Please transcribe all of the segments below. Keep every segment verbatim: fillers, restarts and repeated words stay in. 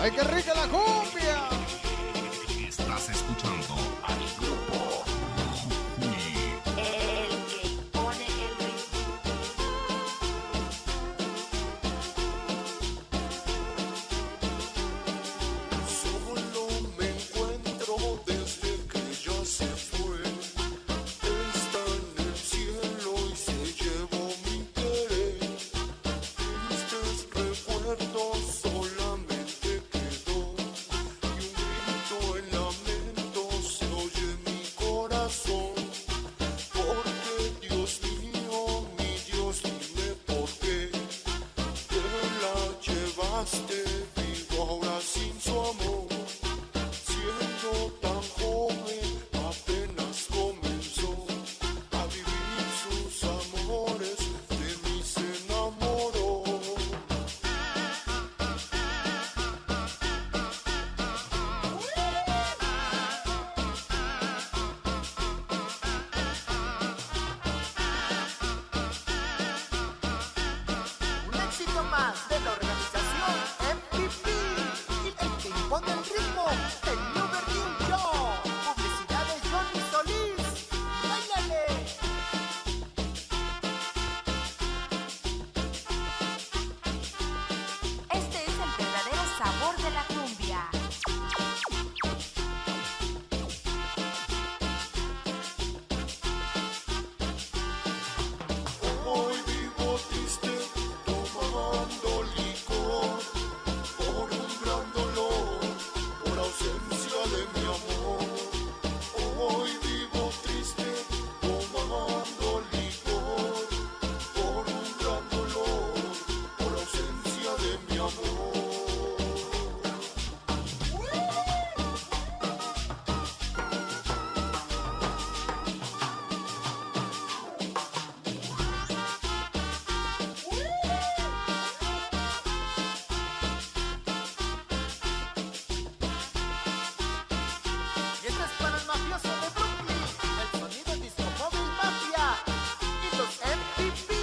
¡Ay, qué rica la cumbia! Estás escuchando al grupo Jujutini. El que pone el ritmo. Solo me encuentro desde que ya se fue. Está en el cielo y se llevó mi querer. Tristes recuerdos solamente quedó. Y un grito en lamento se oye en mi corazón. Porque Dios mío, mi Dios, dime por qué te la llevaste, vivo ahora sin su amor. Siendo tan joven, apenas comenzó a vivir sus amores, de mí se enamoró. Un éxito más de la organización M V P y el que impone el ritmo, el New Berlin Show. Publicidades Johnny Solís. ¡Báilale! Este es el verdadero sabor de la cumbia. Hoy vivo triste, tomando licor, por un gran dolor, por ausencia de mi amor. Hoy vivo triste, tomando licor, por un gran dolor, por ausencia de mi amor. Y esto es para el mafioso de Brooklyn, el sonido Disco Móvil Mafia y los M V P.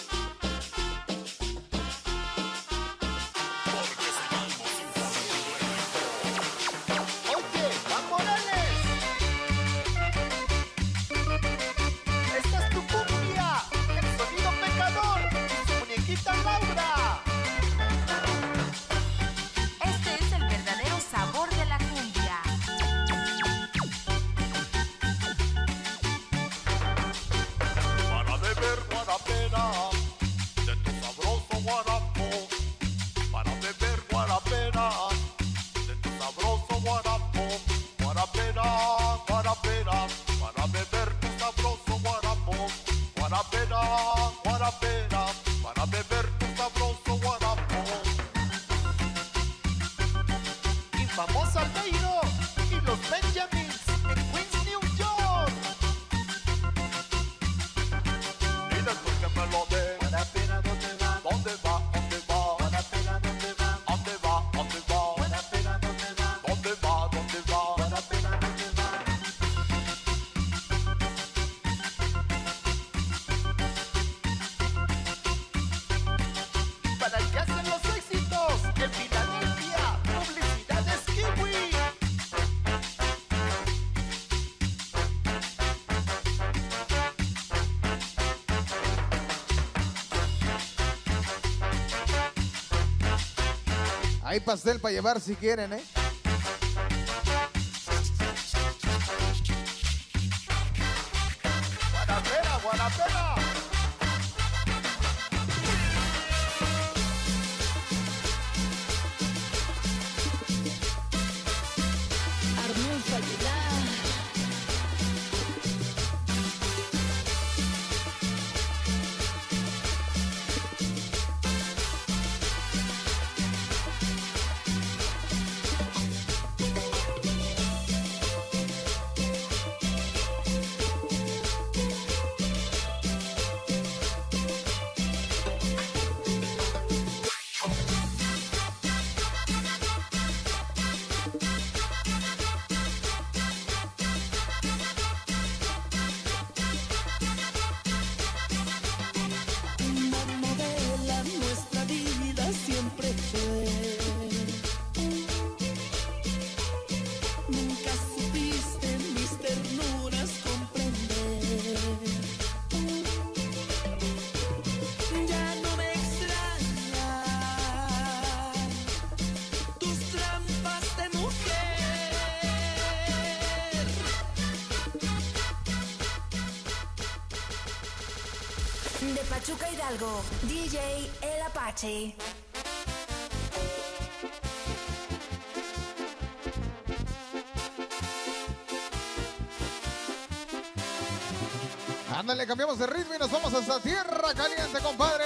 Oye, Juan Morales, esta es tu cumbia, el sonido pecador y su muñequita Laura. Este es el verdadero sabor de la cumbia. Para beber guarapera de tu sabroso guarapo. Para beber guarapera de tu sabroso guarapo. Guarapera, guarapera, para beber tu sabroso guarapo. Guarapera, guarapera, para beber tu sabroso guarapo. Y famoso Albeiro y los Benjamins en Queens, New York. Y después que me lo dé, Guarapera, ¿dónde va? ¿dónde va? ¿Dónde va? Guarapera, ¿dónde va? ¿Dónde va? ¿Dónde va? Guarapera, ¿dónde va? ¿Dónde va? ¿Dónde va? Guarapera, ¿dónde va? Para el que hacen los éxitos en Filadelfia, publicidades Kiwi. Hay pastel para llevar si quieren, ¿eh? Guarapera, Guarapera. Arnulfo Aguilar. De Pachuca, Hidalgo, D J El Apache. Ándale, cambiamos de ritmo y nos vamos hasta Tierra Caliente, compadre.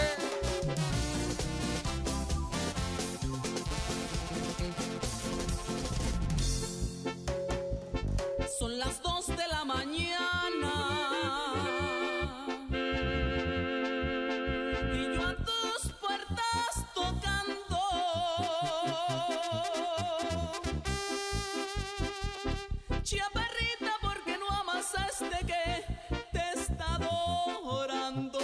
Son las dos de la mañana y yo a tus puertas tocando. Chaparrita, ¿por qué no amas a este que te está adorando?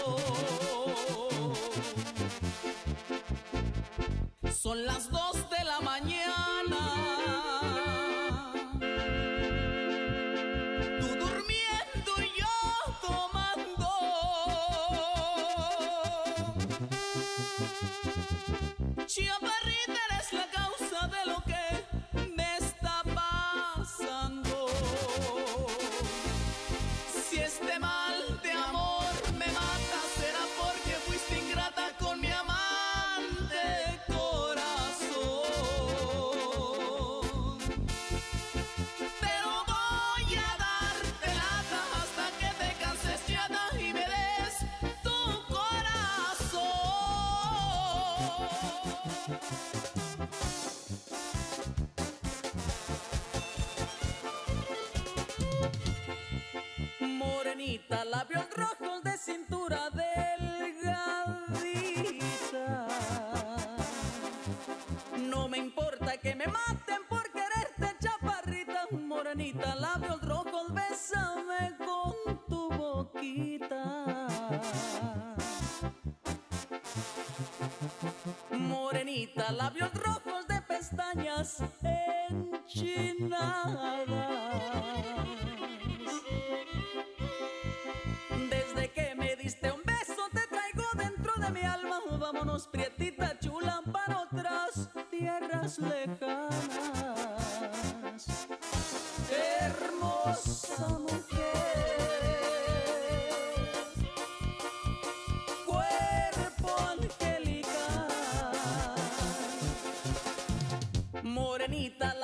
Son las dos de la mañana. Chaparrita, eres la causa de lo que me está pasando. Si este mal de amor me mata, será porque fuiste ingrata con mi amante corazón. Pero voy a darte lata hasta que te canses, chata, y me des tu corazón. Morenita, labios rojos de cintura delgadita. No me importa que me maten por quererte, chaparrita. Morenita, labios rojos, bésame con tu boquita. Morenita, labios rojos de pestañas enchinadas. Desde que me diste un beso te traigo dentro de mi alma. Vámonos, prietita chula, para otras tierras lejanas. Hermosa mujer, cuerpo angelical. Morenita,